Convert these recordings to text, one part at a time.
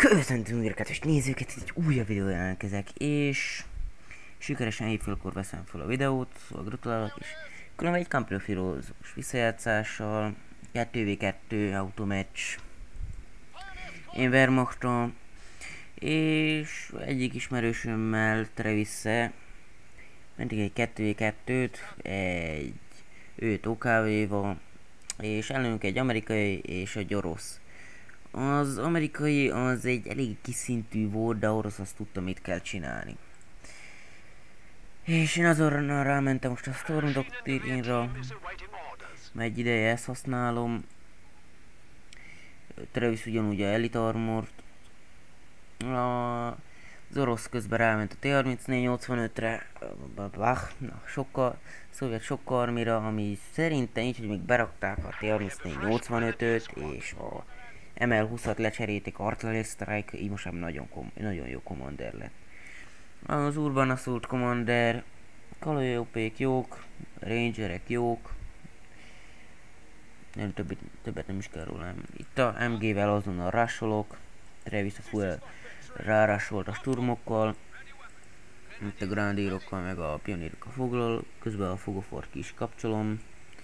Köszöntöm újra kedves nézőket, egy újabb videó jelentkezek, és sikeresen hétfélkor veszem fel a videót, szóval gratulálok, és különben egy kampirofirozós visszajátszással, 2v2 automeccs, én Wehrmachtra, és egyik ismerősömmel Travis-szel mentünk egy 2v2-t, egy őt OKV-val, és ellenünk egy amerikai és egy orosz. Az amerikai az egy elég kiszintű volt, de orosz azt tudta, mit kell csinálni. És én azonnal rámentem most a Storm Doctrine-ra, mert egy ideje ezt használom. Travis ugyanúgy a Elite Armort. Az orosz közben ráment a T-34-85-re, sokkal, szovjet sokkarmira, ami szerintem így, hogy még berakták a T-34-85-öt, és a ML-20-at lecserélték Artillery Strike, így most nagyon jó commander lett. Az Urban Assault Commander, Kalolyopék jók, Rangerek jók, nem többet nem is kell róla. Itt a MG-vel azonnal rusholok, Travis a full rárusolt a sturmokkal, itt a grandirokkal meg a pionírokkal foglal, közben a fogofort ki is kapcsolom.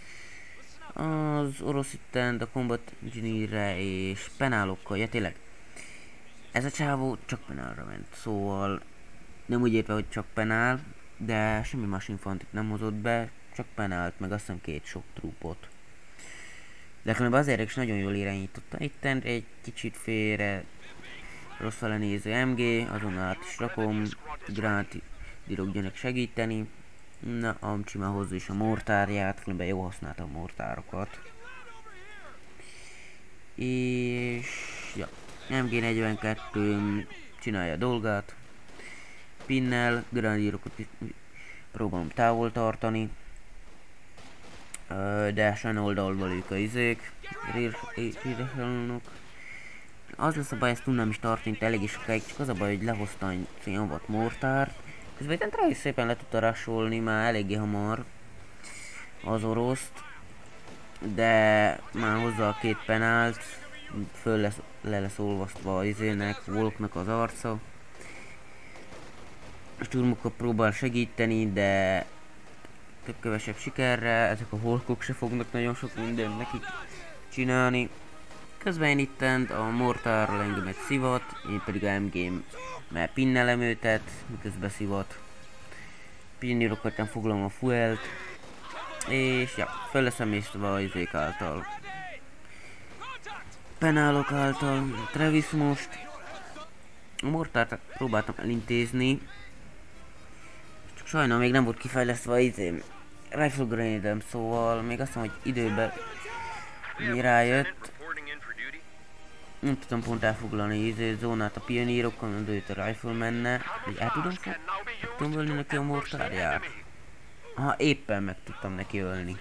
Az orosz itten a combat engineer-re és penálokkal, ja tényleg, ez a csávó csak penálra ment, szóval nem úgy értve, hogy csak penál, de semmi más infantit nem hozott be, csak penált, meg azt hiszem 2 sok trúpot. De különben azért is nagyon jól irányította. Itten egy kicsit félre rossz fele néző MG, azonnal át is rakom, gránátirok jönnek segíteni. Na, Amcsi már hozzá is a mortárját, különben jó használta a mortárokat. És ja, MG42 csinálja a dolgát. Pinnel, granátírokat próbálom távol tartani. De sen oldalból ők a izék, rirhelnok. Az lesz a baj, ezt tudnám is tartani elég is sokáig, csak az a baj, hogy lehozta egy színvat mortárt. Közben itt Travis szépen le tudta rusholni már eléggé hamar az oroszt, de már hozzá a 2 penált, le lesz olvasztva az izének, Volknak az arca. A sturmokkal próbál segíteni, de több kevesebb sikerre, ezek a Volkok se fognak nagyon sok mindent nekik csinálni. Közben én itten a mortárral engem egy szivat, én pedig a MG-m mert pinnelem őtet, miközben szivat. Pinnírokat nem foglalom a fuelt, és ja, föl lesz emésztve az izék által. Penálok által, Travis most. A mortárt próbáltam elintézni, csak sajnálom még nem volt kifejlesztve az izém. Rifle grenade-em, szóval még azt mondom, hogy időben mi rájött. Nem tudom pont elfoglalni izé zónát a pionírokkal, mert őt a riflemenne. Hogy el tudom ölni neki a mortárját? Aha, éppen meg tudtam neki ölni.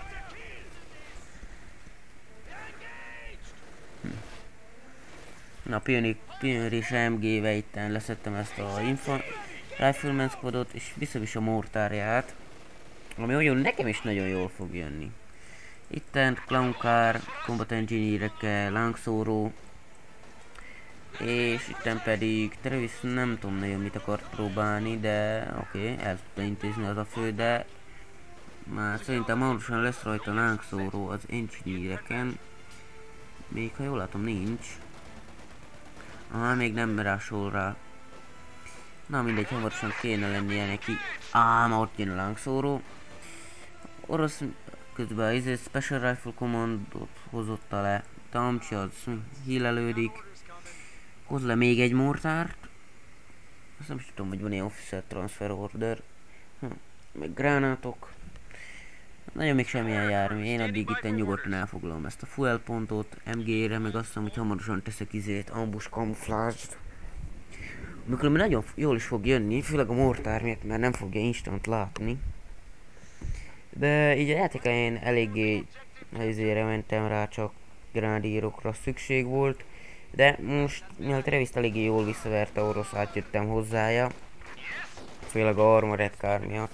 Na, pionír és MG-vel itten leszettem ezt a rifleman squadot, és viszem is a mortárját. Ami olyan nekem is nagyon jól fog jönni. Itten Clown Car, Combat Engineer-ekkel, lángszóró. És itten pedig Travis nem tudom nagyon mit akart próbálni, de oké, el tudta intézni az a fő, de már szerintem hamarosan lesz rajta lángszóró az engineereken. Még ha jól látom nincs. Aha, még nem rásol rá. Na mindegy, hamarosan kéne lennie neki. Már ott jön a lángszóró. Orosz közben az izé Special Rifle Commandot hozotta le. Tamcsi az hílelődik. Hoz le még egy mortárt. Azt nem is tudom, hogy van ilyen officer transfer order. Meg gránátok. Nagyon még semmilyen jármű. Én addig itt nyugodtan elfoglalom ezt a fuel pontot MG-re, meg azt hiszem, hogy hamarosan teszek izét, ambush camouflage-t. Amikor nagyon jól is fog jönni, főleg a mortár miatt, mert nem fogja instant látni. De így a játék elején eléggé izére mentem rá, csak granádírokra szükség volt. De most, mivel Travis-t eléggé jól visszaverte orosz, átjöttem hozzája. Főleg a Armored Car miatt.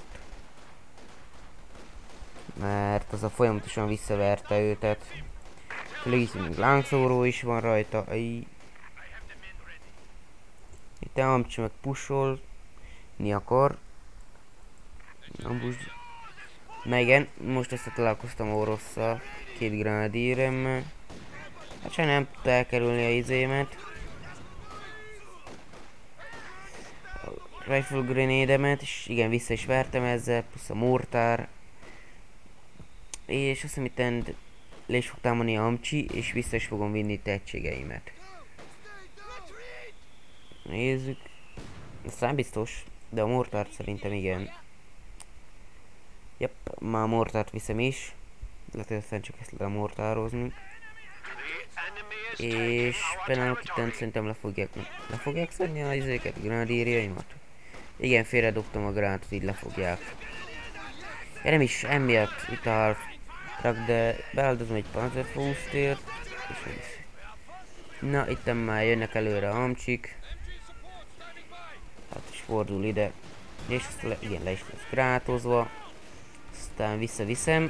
Mert az a folyamatosan visszaverte őtet. Főleg itt még lángszóró is van rajta. Itt a Amcsi meg pusolni akar. Ambush. Na igen, most összetalálkoztam orosszal. 2 grenadíremmel. Hát se nem tudta elkerülni a izémet. A rifle grenédemet, és igen, vissza is vertem ezzel, plusz a mortár. És azt hiszem itten le is fog támadni a Amcsi, és vissza is fogom vinni tehetségeimet. Nézzük. Aztán biztos, de a mortárt szerintem igen. Jep, már a mortárt viszem is. Lehet, hogy aztán csak ezt le a mortározni. És például itt szerintem le fogják szedni a izéket, grenadírjaimat. Igen, félredobtam a gránátot, így lefogják. Ja, nem is emiatt itt a half track, de beáldozom egy panzerfaustért. Na, itt már jönnek előre a Amcsik. Hát is fordul ide. És azt igen, le is lesz gránátozva. Aztán visszaviszem.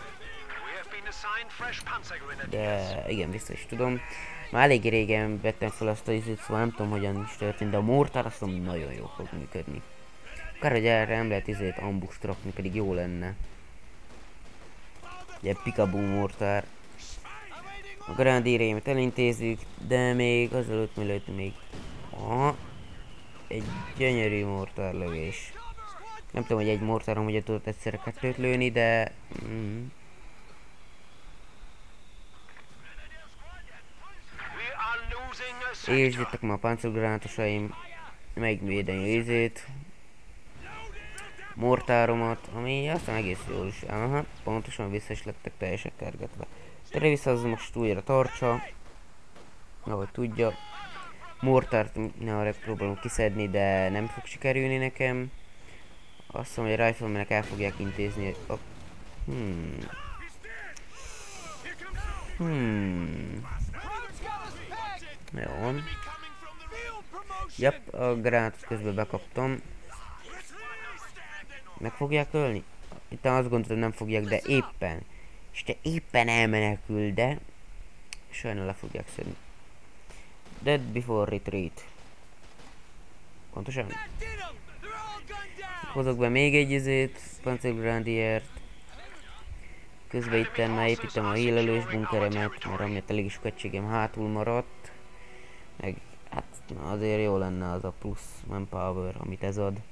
De igen, vissza is tudom. Már elég régen vettem fel azt az izét, szóval nem tudom hogyan is történt, de a mortár azt mondom nagyon jól fog működni. Akár, hogy erre nem lehet izét ambust rakni, pedig jó lenne. Ugye pikabú mortár. A grenadírjaimat elintézzük, de még azelőtt mielőtt még... Aha. Egy gyönyörű mortárlövés. Nem tudom, hogy egy mortáron ugye tudott egyszerre 2-t lőni, de... És jöttek már a pancergránátosaim, megvédeni izét, mortáromat, ami aztán egész jól is, aha, pontosan vissza is lettek teljesen kergetve. Tere vissza az most újra tartsa, ahogy tudja. Mortárt ne arra próbálom kiszedni, de nem fog sikerülni nekem. Azt mondom, hogy a riflemenek el fogják intézni a... Jó van. Jep, a gránátot közben bekaptam. Meg fogják ölni? Itt azt gondoltam, nem fogják, de éppen. És te éppen elmenekül, de... Sajnál le fogják szedni. Dead before retreat. Pontosan? Hozok be még egy izét, pancergrenadiert. Közben itten már építem a hílelős bunkeremet, mert amiatt elég sok egységem hátul maradt. Meg hát na, azért jó lenne az a plusz manpower, amit ez ad.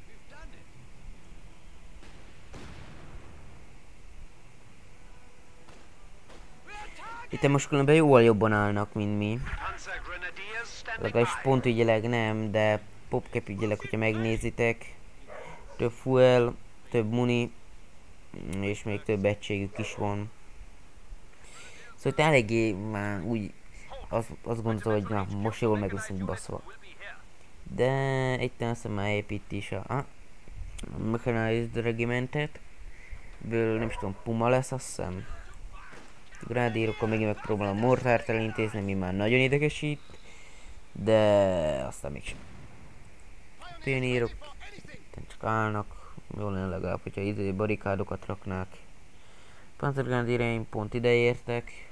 Itt most különben jóval jobban állnak, mint mi. Legalábbis pontügyileg nem, de popcap ügyileg, hogyha megnézitek. Több fuel, több muni, és még több egységük is van. Szóval itt eléggé már úgy azt gondoltam, hogy na, most jól meg leszünk baszva. De itt aztán már épít is a Mechanized Regimentet. Ből nem is tudom, Puma lesz, azt hiszem. Grenadírokkal megint megpróbálom a mortárt elintézni, ami már nagyon idegesít. De aztán mégsem. Pionírok csak állnak. Jól lenne legalább, hogyha ide barikádokat raknák. Panzergrenadíreim pont ide értek.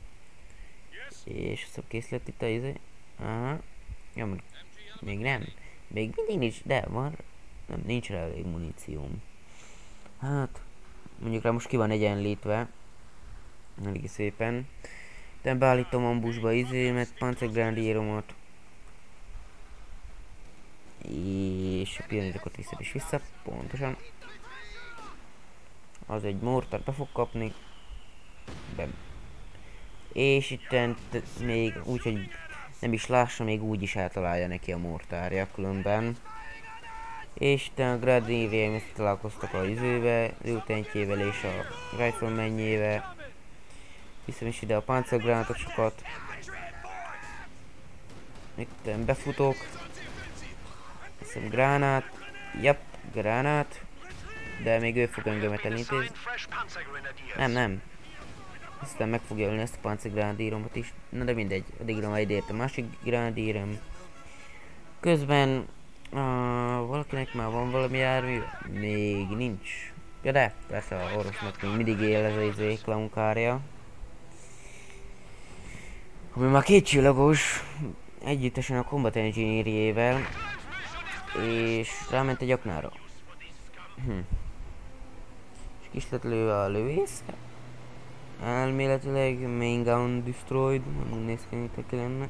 És azt kész lett itt a izé. Aha. Ja, még nem. Még mindig nincs, de van. Nem, nincs rá elég munícióm. Hát, mondjuk rá most ki van egyenlítve. Elég szépen. De beállítom ambushba izémet, pancergrenadíromat. És a pionírokat viszem is vissza, pontosan. Az egy mortár be fog kapni. Bem. És itt még úgy, hogy nem is lássa, még úgy is eltalálja neki a mortárja különben. És itt a grenadírjaim ezt találkoztak a izébe, lőtentjével és a riflemanjével. Viszem is ide a pancergránátosokat. Itt befutok. Viszem gránát. Jep, gránát. De még ő fog engemet elintézni. Nem. Aztán meg fogja ölni ezt a pancergrenadíromat is. Na de mindegy, addigra majd ért a másik grenadírem. Közben valakinek már van valami jármű? Még nincs. Ja de, persze a orvosnak még mindig él ez az izé klaunkárja. Ami már 2 csillagos, együttesen a Combat Engineer-jével. És ráment egy aknára. És kis lett lőve a lövész. Elméletileg main gun destroyed, úgy néz ki, mint aki lenne.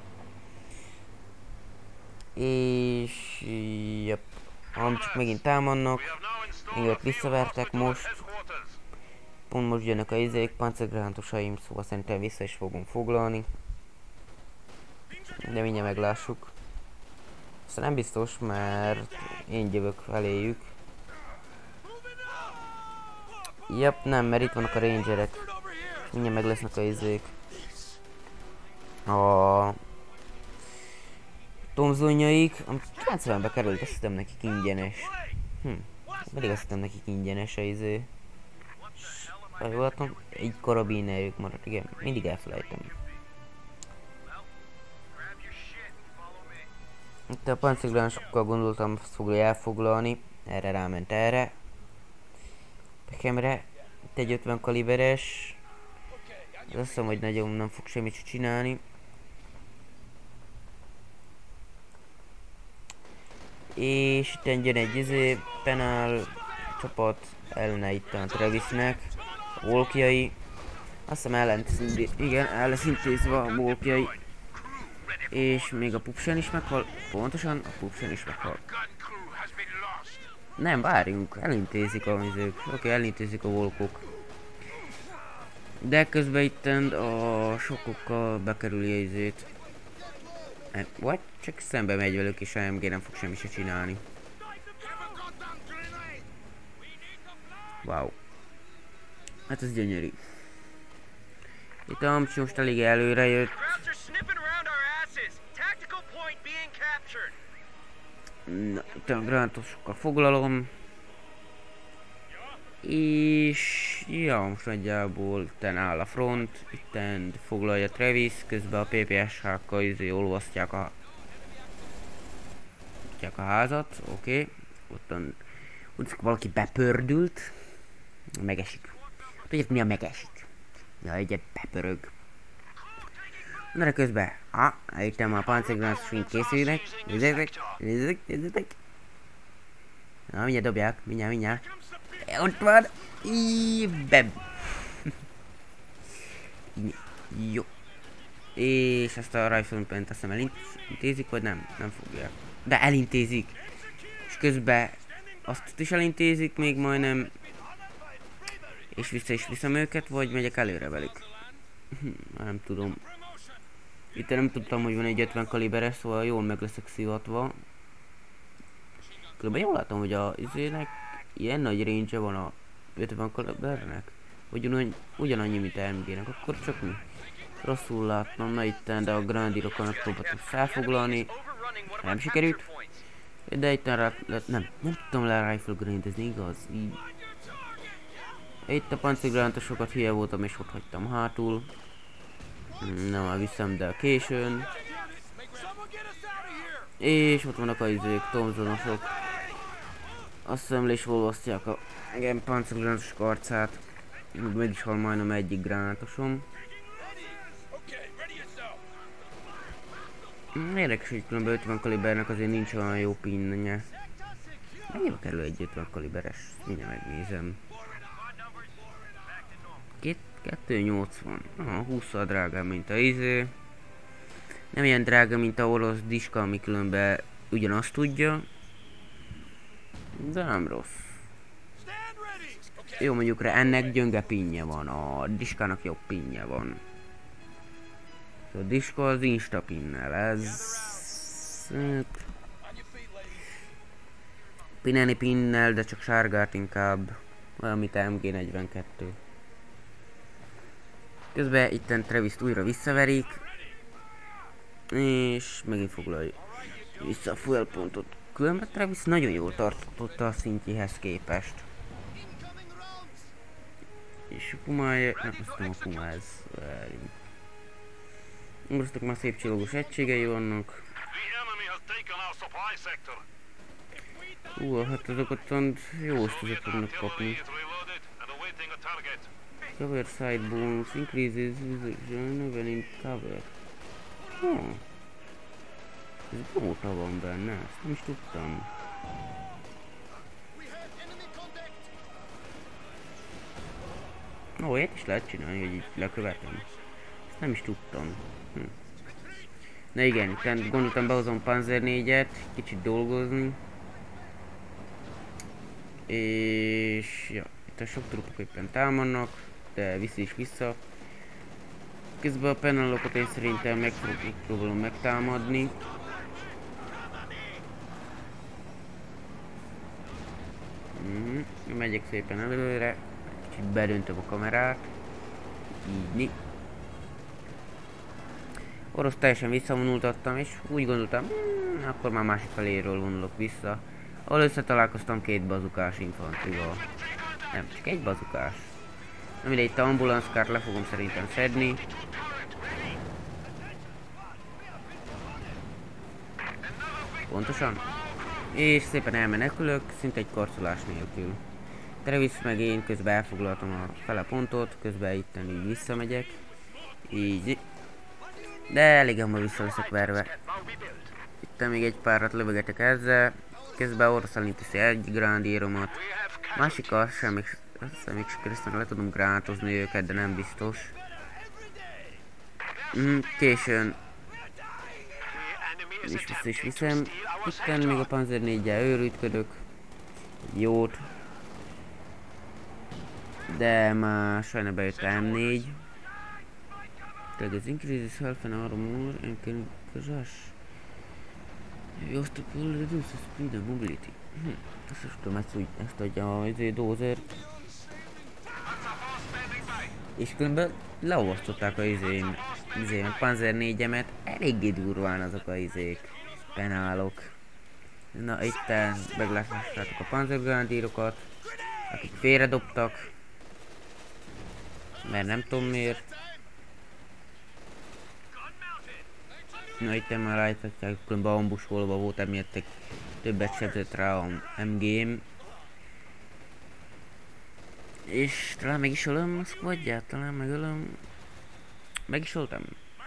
És jep, amcsik megint támadnak, még ott visszavertek most. Pont most jönnek a izék, pancergránatosaim, szóval szerintem vissza is fogunk foglalni. De mindjárt meglássuk. Aztán nem biztos, mert én jövök eléjük. Jep, nem, mert itt vannak a rangerek. Mindjárt meg lesznek a izék. A tomzonjaik, amit 90-be került, azt hittem nekik ingyenes. Pedig azt hittem nekik ingyenes a izé. Ha jól látom, egy karabinerjük maradt, igen, mindig elfelejtem. Itt a pancérgránásokkal gondoltam, azt fogja elfoglalni, erre ráment erre. Pekemre, itt egy 50 kaliberes. Azt hiszem, hogy nagyon nem fog semmit csinálni. És itt jön egy izé, penál csapat ellene itt a Travisnek, a walkjai. Azt hiszem el lesz intézve a walkjai. És még a Pupsen is meghal. Pontosan, a Pupsen is meghal. Nem, várjunk, elintézik a izők. Oké, elintézik a walkok. De közben itt a sokokkal bekerüli a izét. Vagy csak szembe megy velük és AMG nem fog semmi se csinálni. Wow. Hát ez gyönyörű. Itt a Amcsi most elég előre jött. Na, itt a gránátosokkal foglalom. És ja, most nagyjából itten áll a front, itten foglalja Travis, közben a PPSH-kkal olvasztják a házat, oké. Ottan úgy valaki bepördült, megesik. Tudjátok mi a megesik? Ja, egyet bepörög. Na de közben, eljöttem a pancérgránátosaink készülnek, nézzétek. Na, mindjárt dobják, mindjárt. Ott van! Jó. És ezt a rifle pent azt hiszem elintézik, vagy nem? Nem fogják. De elintézik. És közben azt is elintézik még majdnem. És vissza is viszem őket, vagy megyek előre velük? Nem tudom. Itt nem tudtam, hogy van egy 50 kaliberes, szóval jól meg leszek szivatva. Különben jól látom, hogy a izének ilyen nagy range van a 50 kalibernek. Ugyanannyi, mint MG-nek, akkor csak mi? Rosszul látnom, na itten, de a grandirokkal megpróbáltam felfoglalni. Nem sikerült. De itten nem tudtam le rifle grindezni, igaz? Így. Itt a pancérgránátosokat hülye voltam és ott hagytam hátul. Nem, már viszem, de későn. És ott vannak a izék, Thompsonosok. Azt hiszem le is olvasztják a pancérgránátos arcát. Meg is hal majdnem egyik gránátosom. Érdekes, hogy különben 50 kalibernek azért nincs olyan jó pinje. Mennyibe kerül egy 50 kaliberes? Mindjárt megnézem. 280. 20-szal drágább, mint a izé. Nem ilyen drága, mint a orosz diska, ami különben ugyanazt tudja. De nem rossz. Jó, mondjuk rá ennek gyönge pinje van, a diskának jobb pinje van. A diska az insta pinnel, ez... Pinelni pinnel, de csak sárgát inkább. Olyan, mint MG42. Közben itten Travis-t újra visszaverik. És megint foglalja vissza a fuel pontot. Különben Travis nagyon jól tartotta a szintjéhez képest. És a pumája... nem tudom, a puma ez... Most már szép csillagos egységei vannak. Hát azokat jó ösztözet tudnak kapni. Cover side bonus increases vision when in cover. Ez bóta van benne, ezt nem is tudtam. Ó, ilyet is lehet csinálni, hogy így lekövetem. Ezt nem is tudtam. Na igen, itt gondoltam behozom Panzer 4-et, kicsit dolgozni. És ja, itt a sok trupok éppen támadnak, de viszi is vissza. Közben a penallokat én szerintem megpróbálom megtámadni. Megyek szépen előre, kicsit bedöntöm a kamerát. Így. Orosz teljesen visszavonultattam, és úgy gondoltam, akkor már másik feléről vonulok vissza. Ahol összetalálkoztam két bazukás infantrival. Nem, csak egy bazukás. Nem ide itt a ambulanszkárt le fogom szerintem szedni. Pontosan. És szépen elmenekülök, szinte egy karcolás nélkül. Travis meg én közben elfoglaltam a fele pontot, közben itten így visszamegyek. Így. De elég hamar vissza leszek verve. Itten még egy párat lövegetek ezzel. Közben oroszalni teszi egy grándíromat. Másikkal sem még keresztül le tudom grátozni őket, de nem biztos. Későn is viszem. Itten még a Panzer 4-jel őrültködök. Jót. De már sajna bejött a M4. Tehát az increases health and armor and can crush. You have to pull reduce the speed and mobility. Azt is tudom, ezt adja a dózer. És különben leolvasztották a a Panzer 4-emet. Eléggé durván azok a penálok. Na itten megláthatjátok a panzergrándírokat, akik félredobtak. Mert nem tudom miért. Na itten már láthatják, különben ambusolva volt, emiatt többet sebzett rá a MG-m. És talán meg is ölöm a squadját, talán megölöm. Meg is öltem.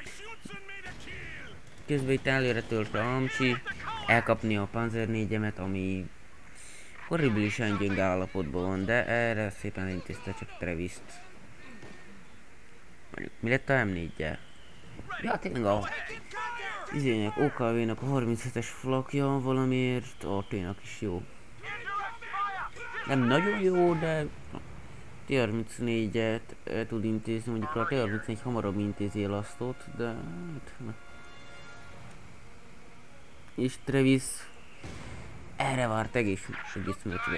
Közben itt előre tölt a Amcsi, elkapni a Panzer 4-emet, ami horribilisan gyönge állapotban van, de erre szépen intézte csak Travis-t. Mondjuk, mi lett a M4-jel? Ja, tényleg a OKV-nak a 37-es flakja valamiért, a T-nak is jó. Nem nagyon jó, de T-34-et tud intézni, mondjuk a T-34 hamarabb intézi el Astot, de hát, na. És Travis erre várt egész meccsben.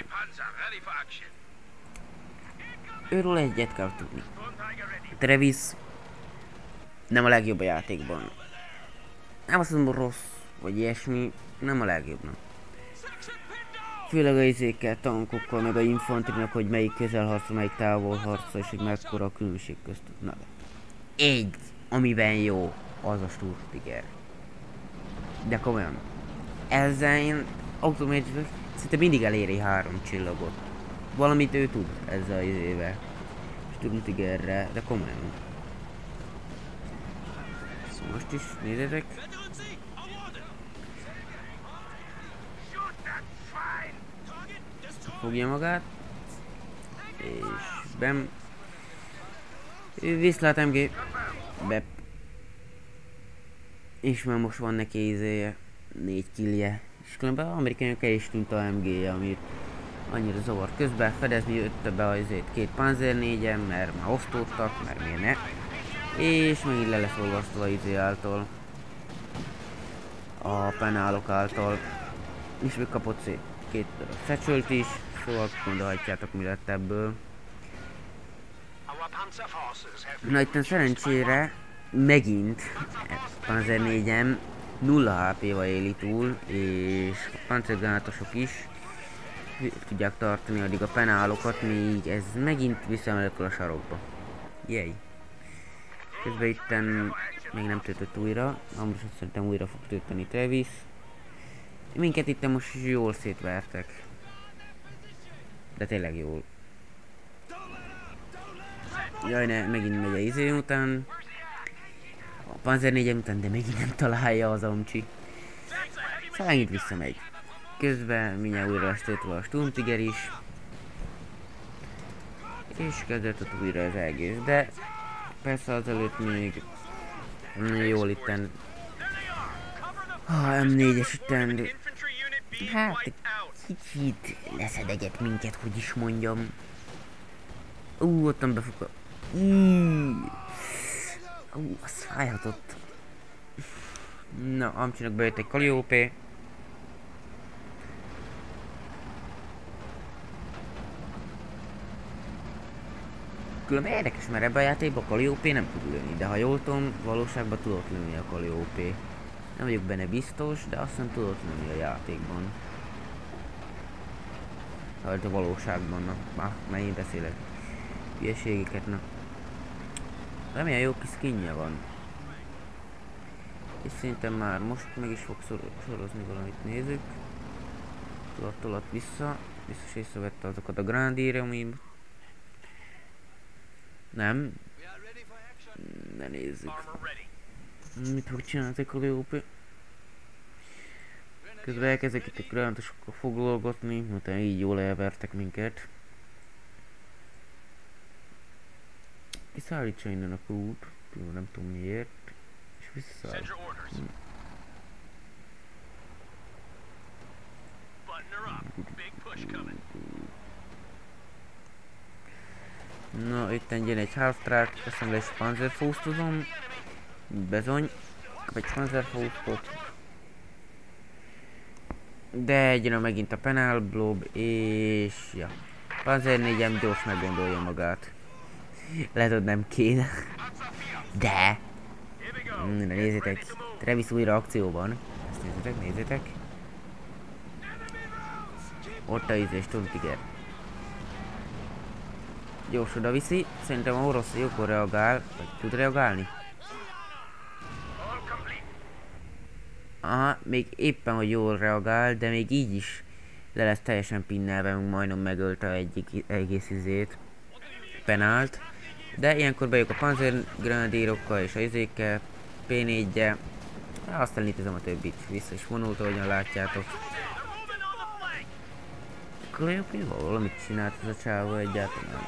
Őről egyet kell tudni. Travis nem a legjobb a játékban. Nem azt mondom rossz, vagy ilyesmi, nem a legjobbnak. Főleg a izékkel, tankokkal, meg a infantrinak, hogy melyik közelharca, melyik távolharca, és hogy mekkora a különbség köztük. Na, egy, amiben jó, az a Sturmtiger. De komolyan. Ezzel én automatikusan szinte mindig eléri 3 csillagot. Valamit ő tud ezzel az izével. Sturmtigerre, de komolyan. Most is nézzétek. Fogja magát. És bem. Viszlát MG. Bep. És már most van neki izéje. 4 killje. És különben amerikaiak el is tűnt a MG-je, amit annyira zavar. Közben fedezni jötte be az izét 2 Panzer 4-en, mert már osztódtak, mert miért ne. És megint le lesz olvasztva az izé által. A penálok által. És még kapott szép 2 darab satchelt is. Szóval gondolhatjátok, mi lett ebből. Na itt szerencsére megint Panzer 4-em 0 HP-val éli túl, és a pancergránátosok is tudják tartani addig a penálokat, míg ez megint visszaemelekül a sarokba. Jej! Közben itten még nem töltött újra, amúgy szerintem újra fog tölteni Travis. Minket itten most jól szétvertek. De tényleg jól. Jaj, ne, megint megy a izé után. A Panzer 4 után, de megint nem találja az Amcsi. Szóval megint visszamegy. Közben mindjárt újra lesz töltve a Sturmtiger is. És kezdődött újra az egész, de persze azelőtt még jól itten M4-es itten, hát egy kicsit leszedeget minket, hogy is mondjam. Ottan befog a... az fájhatott. Na, Amcsinak bejött egy Calliope. Különben érdekes, mert ebben a játékban a Calliope nem tud lőni, de ha jól tudom, valóságban tudott lőni a Calliope. Nem vagyok benne biztos, de azt hiszem tudott lőni a játékban. Hát a valóságban, na, már én beszélek hülyeségeket, na. Remélem jó kis skinje van. És szerintem már most meg is fog sorozni valamit, nézzük. Tolat vissza, biztos észrevette azokat a Grenadier, ami... Nem. Ne nézzük. Mit fog csinálni a Calliope? Közben elkezdek itt a gránátosokkal foglalgatni, utána így jól elvertek minket. Kiszállítsa innen a krút, nem tudom miért, és visszaszáll. Na, itt jön egy half-track, aztán lesz Panzerfaustozom. Bezony, kap egy Panzerfaustot. De jön megint a Penal Blob, és ja. Panzer 4-em gyors meggondolja magát. Lehet, hogy nem kéne. De! Nézzétek, Travis újra akcióban. Ezt nézzétek. Ott a ízés, Sturmtiger. Gyors oda viszi, szerintem a orosz jókor reagál, vagy tud reagálni. Aha, még éppen, hogy jól reagál, de még így is le lesz teljesen pinnelve, majdnem megölte egyik egész izét, penált. De ilyenkor bejök a panzergrenadírokkal és a izékkel, P4-je, aztán létezem a többit, vissza is vonult, ahogyan látjátok. Calliope-val valamit csinált ez a csávó egyáltalán.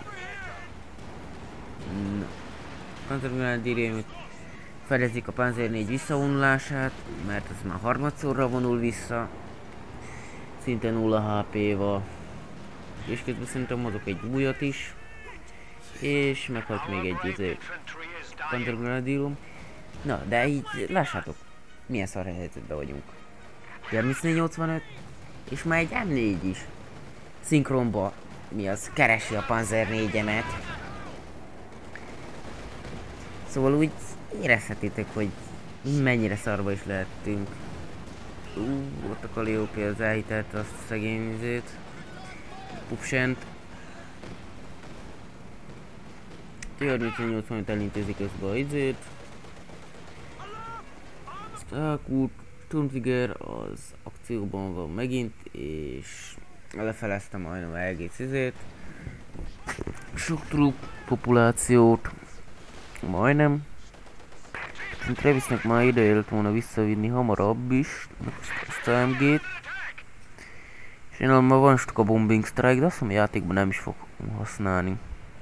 No. Panzergrenadír fedezik a Panzer 4 visszavonulását, mert ez már harmadszorra vonul vissza. Szinte 0 HP-val. És közben szerintem hozok egy újat is. És meghalt még egy Panzergrenadírom. Na, de így lássátok, milyen szar helyzetben vagyunk. 3485 és már egy M4 is. Szinkronba, mi az, keresi a Panzer 4-emet. Szóval úgy érezhetitek, hogy mennyire szarba is lehettünk. Ott a Calliope az elhitelte azt a szegény vizét. Pupsent. 38 elintézi közben a izét. Starkwood, Sturmtiger az akcióban van megint, és lefeleztem majdnem egész izét. Sok trupp populációt. Majdnem. Travisnek már ideje lett volna visszavinni hamarabb is ezt a MG-t. És én már van a bombing strike, de azt hiszem a játékban nem is fog használni.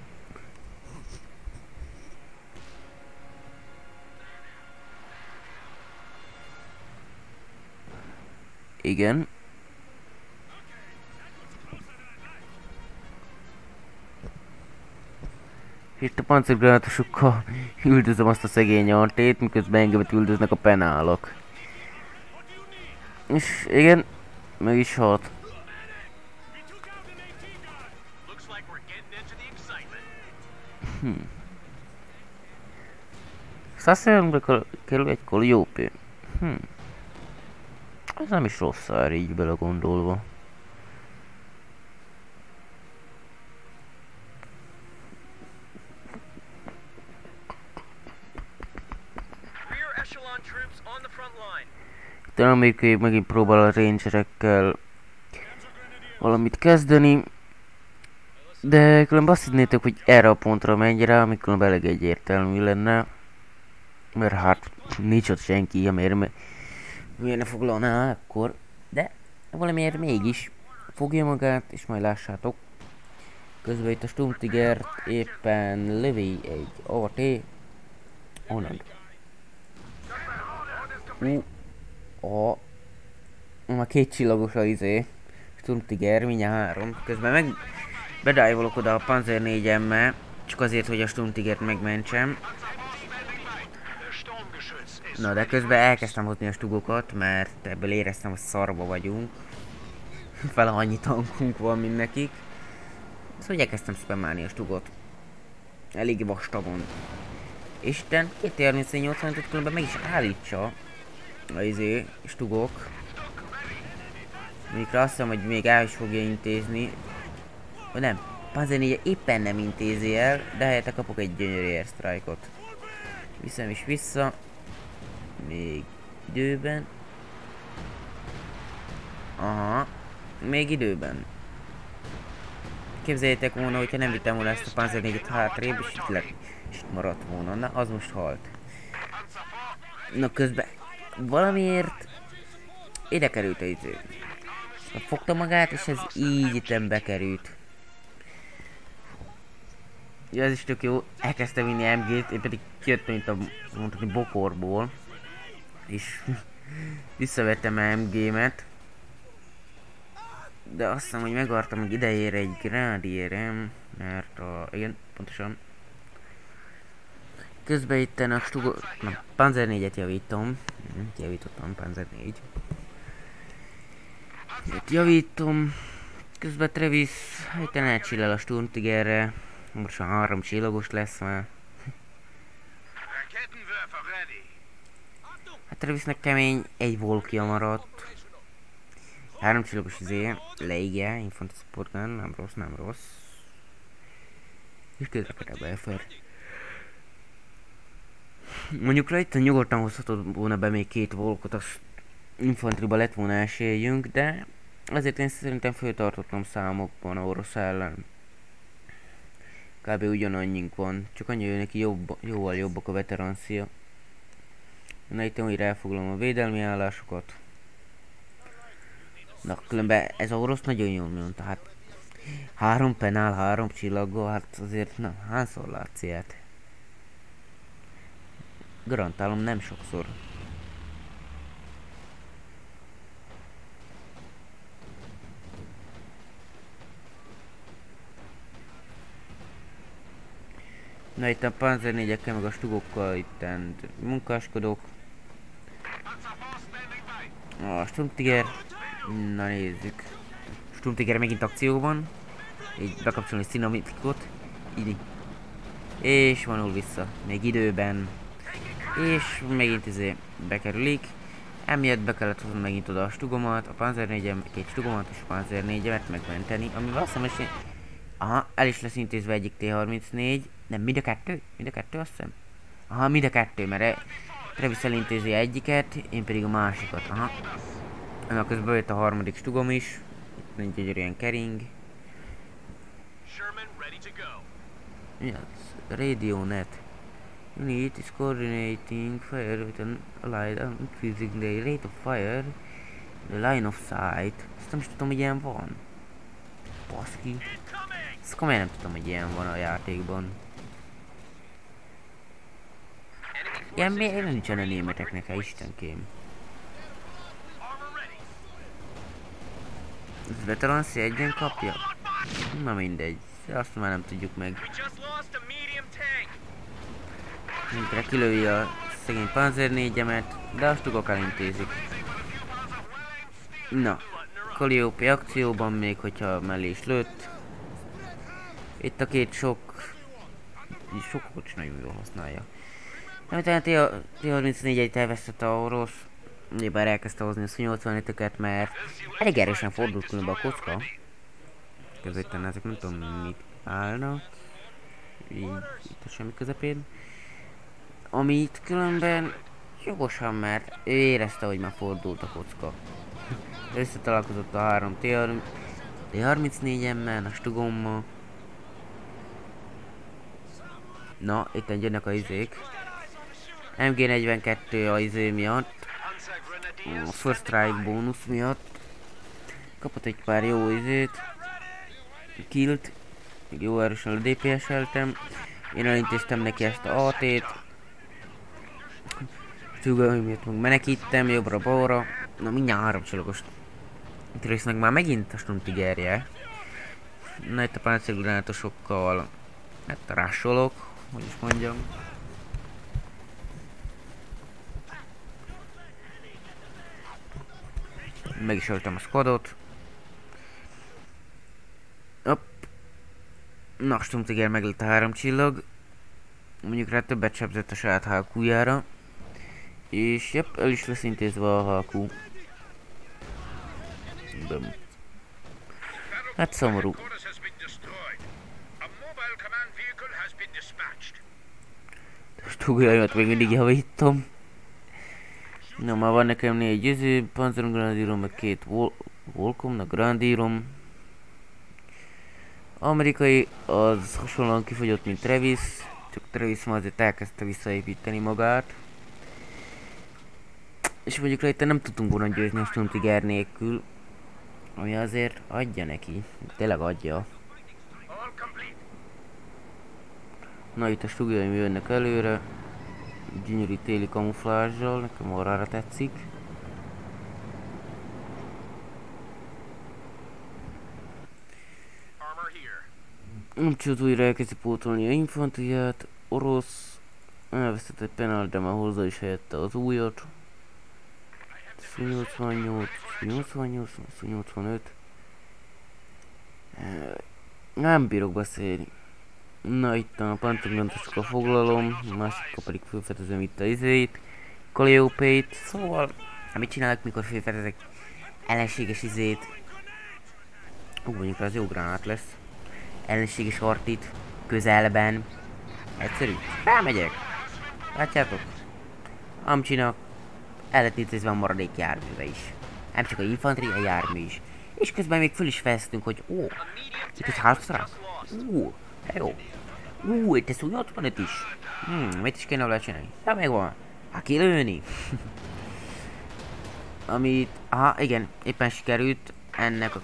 Igen. És a pancergránátosokkal üldözöm azt a szegény antét, miközben engemet üldöznek a penálok. És igen, meg is halt. Szászoljánkra kerül egy Calliope. Ez nem is rossz szár így belegondolva. De amerikai megint próbál a rangerekkel valamit kezdeni. De különben azt hinnétek, hogy erre a pontra menj rá, amikor különben elég egyértelmű lenne. Mert hát nincs ott senki, miért ne foglalná akkor. De valamiért mégis fogja magát, és majd lássátok. Közben itt a Sturmtigert éppen lövi egy AT. Onnan. Már 2 csillagos a Sturmtiger, mindjárt 3. Közben meg bedájvolok oda a Panzer 4-emmel, csak azért, hogy a Sturmtigert megmentsem. Na, de közben elkezdtem hozni a stugokat, mert ebből éreztem, hogy szarba vagyunk. Fele annyi tankunk van, mint nekik. Szóval elkezdtem spammálni a stugot. Elég vastagon. Isten, 234-85-öt különben meg is állítsa a stugok. Mondjuk azt hiszem, hogy még el is fogja intézni. Vagy nem, Panzer 4 éppen nem intézi el, de helyette kapok egy gyönyörű airstrike-ot. Viszem is vissza. Még időben. Aha, még időben. Képzeljétek volna, hogyha nem vittem volna ezt a Panzer 4-et hátrébb, és itt maradt volna. Na, az most halt. Na, közben valamiért ide került a izé. Fogta magát, és ez így itten bekerült. Ja, ez is tök jó. Elkezdtem vinni MG-t, én pedig kijöttem itt a mondhatni bokorból. És visszavettem MG-met. De azt hiszem, hogy megartam, hogy ideér egy grádierem, mert igen, pontosan. Közben itten a Panzer 4-et javítom. Javítottam Panzer 4. Itt javítom. Közben Travis itten elcsillel a Sturmtigerre. Most 3 csillagos lesz már. Hát Travisnek kemény, egy volkja maradt. 3 csillagos leige, Infant Support Gun, nem rossz. És tényleg belfer. Mondjuk rajta nyugodtan hozhatod volna be még 2 volkot, az infantriba lett volna esélyünk, de azért én szerintem föltartottam számokban a orosz ellen. Kb. Ugyanannyink van, csak annyi, hogy neki jóval jobbak a veterancia. Na itt újra elfoglalom a védelmi állásokat. Na, különben ez a orosz nagyon jól mondta, hát 3 penál, 3 csillaggal, hát azért, na, hányszor látsz ilyet? Garantálom, nem sokszor. Na itt a Panzer 4-ekkel meg a stugokkal itten munkáskodok. A Sturmtiger. Na nézzük. Sturmtiger megint akcióban. Így bekapcsolni Cinematicot. Így. És vonul vissza. Még időben. És megint bekerülik. Emiatt be kellett hozni megint oda a stugomat, a Panzer 4-em, 2 stugomat és a Panzer 4-emet megmenteni. Amivel azt hiszem, hogy aha, el is lesz intézve egyik T-34. Nem, mind a kettő? Mind a kettő azt hiszem? Aha, mind a kettő, mert Travis elintézi egyiket, én pedig a másikat. Aha. Na, közben jött a harmadik stugom is. Itt egy gyönyörűen kering. Mi az? Radio net. Unit is coordinating fire with an allied increasing the rate of fire. The line of sight. Ezt nem is tudom, hogy ilyen van. Baszki. Ezt komolyan nem tudom, hogy ilyen van a játékban. Ilyen miért nincsen a németeknek, hát istenkém. Ez veterancia egyen kapja? Na mindegy, azt már nem tudjuk meg. Mindre kilövi a szegény Panzer 4-emet, de a stugok elintézik. Na, Calliope akcióban még, hogyha mellé is lőtt. Itt a két sok kocs nagyon jól használja. Utána T-34-et elvesztette a orosz. Bár elkezdte hozni a Su-85-öket, mert elég erősen fordult különben a kocka. Közötten ezek nem tudom mit állnak. Így itt a semmi közepén. Amit különben jogosan, mert ő érezte, hogy már fordult a kocka. Összetalálkozott a 3 T-34-emmel, a stugommal. Na, itt jönnek a izék. MG42 a izé miatt. A First Strike bónusz miatt. Kapott egy pár jó izét. Killt. még jó erősen DPS-eltem. Én elintéztem neki ezt a AT-t. Tűgölmét meg menekítem jobbra-balra. Na mindjárt 3 csillagos résznek már megint a stuntigerje. Na itt a páncélgránátosokkal hát rásolok, hogy is mondjam. Meg is öltem a squadot. Hopp. Na, Stumtiger meg lett a 3 csillag. Mondjuk rá többet sebzett a saját HQ-jára. És jep, el is lesz intézve a HQ. Bum. Hát szomorú. Stúgójaimat még mindig javítom. Na, már van nekem 4 panzergranadírom, meg 2 Volcom, grandírom. Amerikai az hasonlóan kifogyott, mint Travis, csak Travis már azért elkezdte visszaépíteni magát. És mondjuk rá itt nem tudtunk volna győzni a Stuntiger nélkül, ami azért adja neki, tényleg adja. Na itt a stúgjaim jönnek előre, gyönyörű téli kamuflázsal, nekem arra tetszik. Nem tudod újra elkezdi pótolni a infantriát, orosz, elvesztett egy penalt, de már hozzá is helyette az újat. 88, 88, 85. Nem bírok beszélni. Na itt a pantognantosokkal foglalom, a másikkal pedig fölfedezem itt a izét, Calliope-t, szóval mit csinálok, mikor fölfedezek ellenséges izét. Mondjuk az jó gránát lesz. Ellenséges artit, közelben. Egyszerű. Rámegyek. Látjátok? Amcsinak el lett intézve a maradék járműve is. Nem csak a infantry, a jármű is. És közben még föl is fejeztünk, hogy itt egy halftrack. Jó. Itt ez úgy 85 is. Mit is kéne vele csinálni? Ja, megvan. Hát kilőni. Amit, igen, éppen sikerült ennek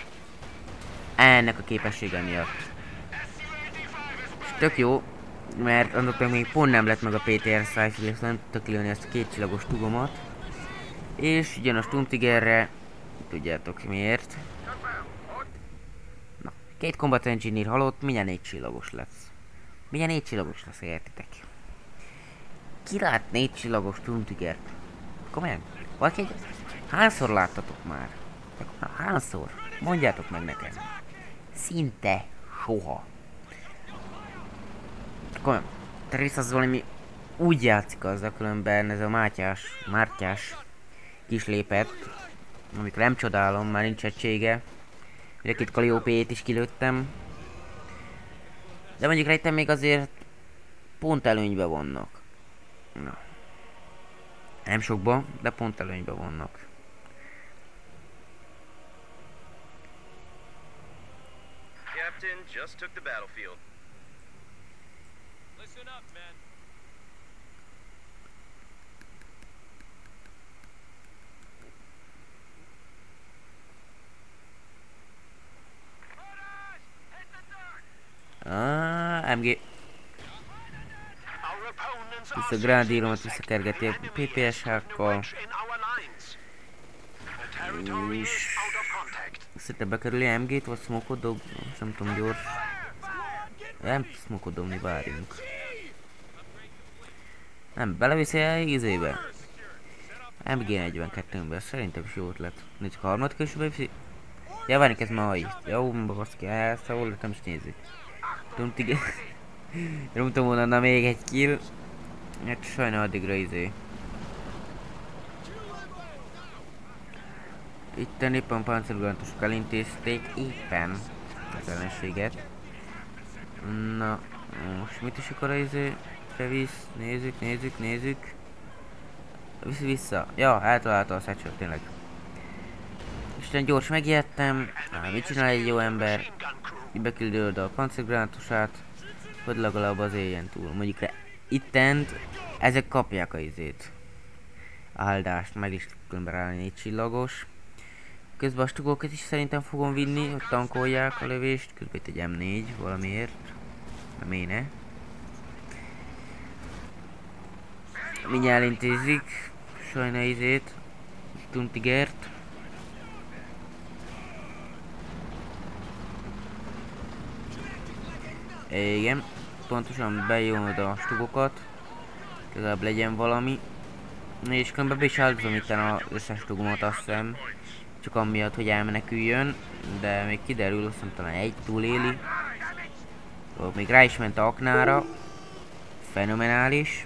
a képessége miatt. És tök jó, mert annak még pont nem lett meg a PTR Cypher, és nem tudta kilőni ezt a 2 csillagos tugomat. És jön a Stuntigerre, tudjátok miért. Na, 2 Combat Engineer halott, mindjárt 4 csillagos lesz. Mindjárt 4 csillagos lesz, értitek? Ki lát 4 csillagos Stuntigert? Komolyan? Valaki egy... Hányszor láttatok már? Hányszor? Mondjátok meg nekem. Szinte soha. Komolyan. Travis az valami úgy játszik azzal, különben ez a Mártyás kislépett, amikor nem csodálom, már nincs egysége. Ugye 2 Calliope-t is kilőttem. De mondjuk rá még azért pont előnybe vannak. Na. Nem sokba, de pont előnybe vannak. Captain just took the battlefield. Listen up, men. MG. Vissza grádíromat visszakergeti a PPSH-kkal. És... Szerintem bekerüli MG-t, vagy smoke-ot dob? Nem tudom, gyors. Nem smoke-ot dobni, várjunk. Nem, beleviszi el izébe. MG42-ben, szerintem is jó ötlet. Négy csak a harmadik is beviszi. Ja, várjunk, ez ma AI. Jó, baszki, elszállol, nem is nézzük. Nyomtam volna, na még egy kill. Hát sajna addigra izé. Itt éppen páncélgranátosok elintézték éppen az ellenséget. Na, most mit is akar izé? Travis, nézzük. Vissza. Ja, eltalálta a Satchel, tényleg. Isten gyors megijedtem. Mit csinál egy jó ember? Beküldöd a páncélgránátosát, hogy legalább az éljen túl. Mondjuk ittent ezek kapják a izét. A áldást, meg is különben rá 4 csillagos. Közben a stugókat is szerintem fogom vinni, hogy tankolják a lövést. Közben itt egy M4 valamiért. Nem éne. Mindjárt elintézik. Sajna izét. Tuntigert. Igen. Pontosan bejön oda a stugokat. Legalább legyen valami. És különben be is áldozom itt az összes stugomat, azt hiszem. Csak amiatt, hogy elmeneküljön. De még kiderül, azt hiszem talán egy túléli. Még rá is ment a aknára. Fenomenális.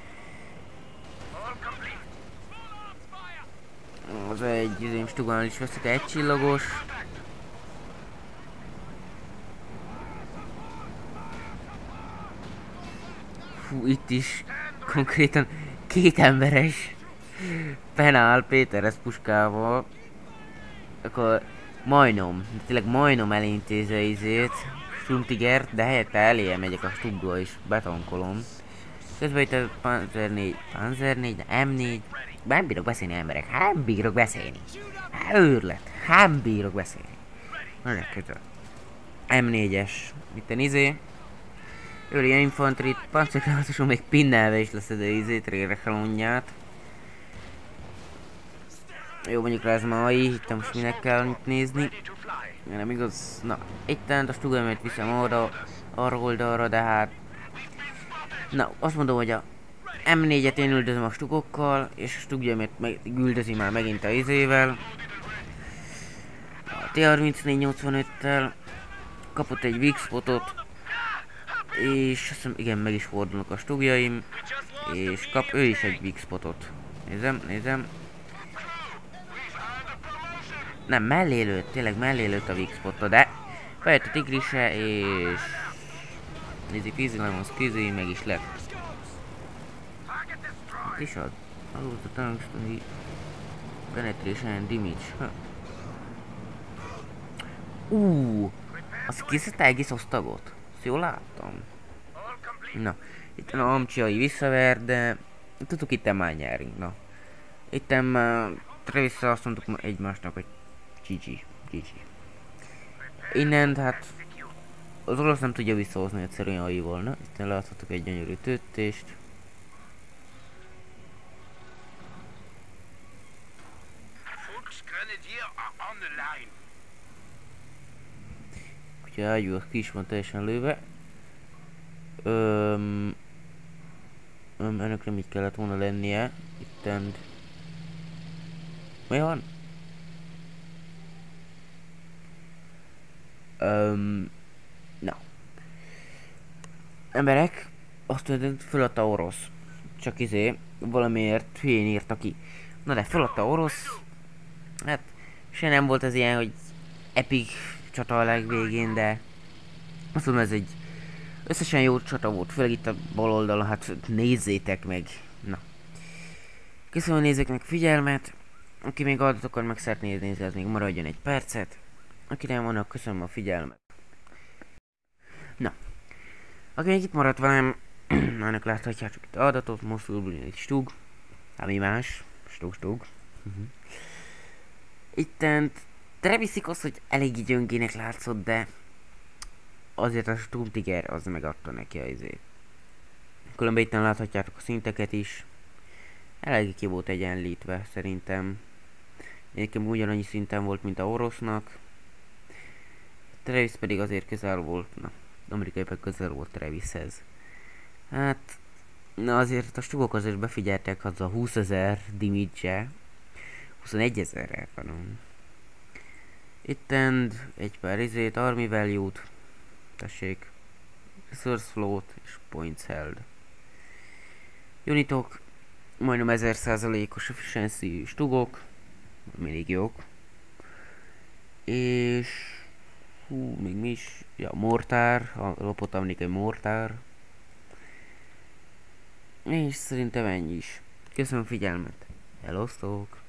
Az egy stugánál is veszek egy csillagos. Fú, itt is konkrétan két emberes penál Péteres puskával. Akkor majdnem, tényleg majdnem elintézze izét, Stuntigert, de helyette eléje megyek a stugba és betankolom. Közben itt a Panzer 4, de M4, nem bírok beszélni emberek, nem bírok beszélni. Őrület, nem bírok beszélni. Nagyon kötő. M4-es, itten izé. Őri infantrit, pancerkrátoson még pinnelve is lesz az izét, rérrekelonját. Jó, mondjuk rá ez ma AI, itt most minek kell mit nézni. Nem igaz? Na, itten a stugamet viszem arra oldalra, de hát... Na, azt mondom, hogy a M4-et én üldözöm a stugokkal, és a stugjamet üldözi már megint a izével. A T-34-85-tel kapott egy weak spotot, és azt hiszem, igen, meg is fordulnak a stugjaim, és kap ő is egy weak spotot. Nézem. Nem, mellé lőtt, tényleg mellé lőtt a weak spotot, de fejött a tigrise, és... Easy peasy, lemon squeezy, meg is lett. Mit is ad? Aludt a tungsteni penetration and damage. Az készítette egész osztagot. Ezt jól láttam. Na, itt a amcsiai visszaver, de tudtuk itten már nyerni. Na, itten már vissza azt mondtuk egymásnak, hogy GG. Innen, hát az orosz nem tudja visszahozni egyszerűen AI-val, na? Itten láthatok egy gyönyörű tőttést. Ugye ágyú, az ki is van teljesen lőve. Ennek nem így kellett volna lennie. Itten... Mi van? Na. Emberek, azt mondja, hogy föladta orosz. Csak valamiért hülyén írta ki. Na de föladta orosz. Hát, se nem volt az ilyen, hogy epic csata a legvégén, de azt mondom, ez egy összesen jó csata volt, főleg itt a bal oldalon, hát nézzétek meg. Na. Köszönöm, nézzék meg figyelmet. Aki még adott akar meg szeretné nézni, az még maradjon egy percet. Aki nem vannak, köszönöm a figyelmet. Na. Aki még itt maradt velem, annak láthatjátok itt adatot, most egy stug. Ami más. Stug. Ittent Treviszik az, hogy eléggé gyöngének látszott, de azért a Stuntiger az megadta neki a izét. Különben itten láthatjátok a szinteket is. Eléggé ki volt egyenlítve szerintem. Nekem ugyanannyi szinten volt, mint a orosznak. Travis pedig azért közel volt, na, amerikai pedig közel volt Travishez. Hát, na azért a stugok azért befigyeltek az a 20 000 damage-e. 21 000-re, pardon. Itten egy pár izét, army value-t, tessék, resource float és points held. Unitok, majdnem 1000%-os efficiency stugok, mindig jók. És még mi is? Ja, mortár, lopott amerikai mortár. És szerintem ennyi is. Köszönöm figyelmet. Hello,